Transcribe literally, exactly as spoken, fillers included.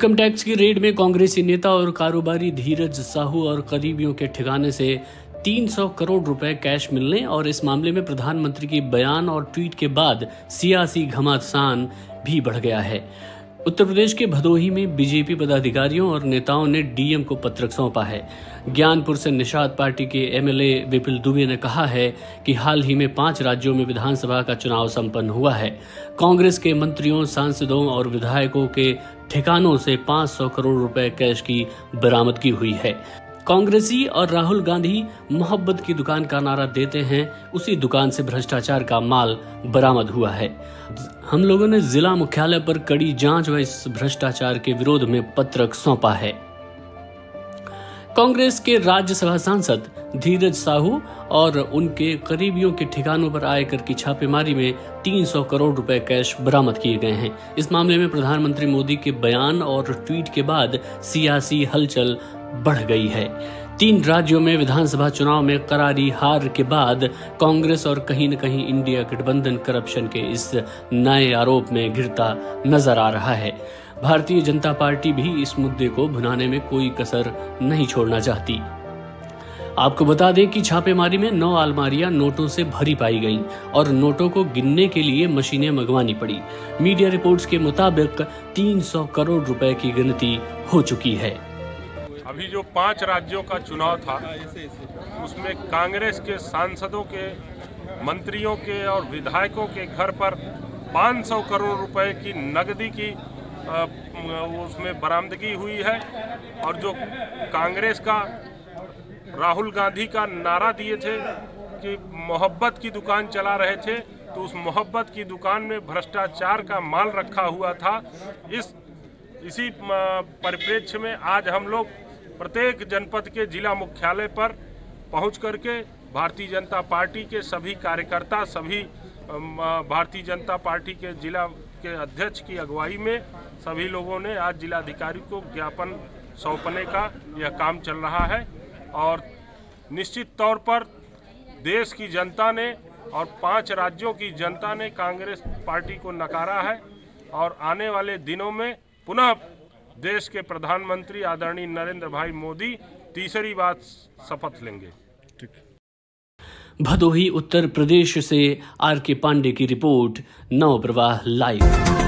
Income tax की red में कांग्रेसी नेता और कारोबारी धीरज साहू और करीबियों के ठिकाने से तीन सौ करोड़ रुपए कैश मिलने और इस मामले में प्रधानमंत्री की बयान और ट्वीट के बाद सियासी घमासान भी बढ़ गया है। उत्तर प्रदेश के भदोही में बीजेपी पदाधिकारियों और नेताओं ने डीएम को पत्रक सौंपा है। ज्ञानपुर से निषाद पार्टी के एमएलए विपुल दुबे ने कहा है कि हाल ही में पांच राज्यों में विधानसभा का चुनाव संपन्न हुआ है। कांग्रेस के मंत्रियों, सांसदों और विधायकों के ठिकानों से पाँच सौ करोड़ रुपए कैश की बरामदगी हुई है। कांग्रेसी और राहुल गांधी मोहब्बत की दुकान का नारा देते हैं, उसी दुकान से भ्रष्टाचार का माल बरामद हुआ है। हम लोगों ने जिला मुख्यालय पर कड़ी जांच व इस भ्रष्टाचार के विरोध में पत्रक सौंपा है। कांग्रेस के राज्यसभा सांसद धीरज साहू और उनके करीबियों के ठिकानों पर आयकर की छापेमारी में तीन सौ करोड़ रुपए कैश बरामद किए गए हैं। इस मामले में प्रधानमंत्री मोदी के बयान और ट्वीट के बाद सियासी हलचल बढ़ गई है। तीन राज्यों में विधानसभा चुनाव में करारी हार के बाद कांग्रेस और कहीं न कहीं इंडिया गठबंधन करप्शन के इस नए आरोप में घिरता नजर आ रहा है। भारतीय जनता पार्टी भी इस मुद्दे को भुनाने में कोई कसर नहीं छोड़ना चाहती। आपको बता दें कि छापेमारी में नौ अलमारियां नोटों से भरी पाई गईं और नोटों को गिनने के लिए मशीनें मंगवानी पड़ी। मीडिया रिपोर्ट्स के मुताबिक तीन सौ करोड़ रुपए की गिनती हो चुकी है। अभी जो पांच राज्यों का चुनाव था उसमें कांग्रेस के सांसदों के, मंत्रियों के और विधायकों के घर पर पाँच सौ करोड़ रुपए की नकदी की उसमें बरामदगी हुई है। और जो कांग्रेस का राहुल गांधी का नारा दिए थे कि मोहब्बत की दुकान चला रहे थे, तो उस मोहब्बत की दुकान में भ्रष्टाचार का माल रखा हुआ था। इस इसी परिप्रेक्ष्य में आज हम लोग प्रत्येक जनपद के जिला मुख्यालय पर पहुंच करके भारतीय जनता पार्टी के सभी कार्यकर्ता, सभी भारतीय जनता पार्टी के जिला के अध्यक्ष की अगुवाई में सभी लोगों ने आज जिलाधिकारी को ज्ञापन सौंपने का यह काम चल रहा है। और निश्चित तौर पर देश की जनता ने और पांच राज्यों की जनता ने कांग्रेस पार्टी को नकारा है और आने वाले दिनों में पुनः देश के प्रधानमंत्री आदरणीय नरेंद्र भाई मोदी तीसरी बार शपथ लेंगे। भदोही उत्तर प्रदेश से आर के पांडे की रिपोर्ट, नव प्रवाह लाइव।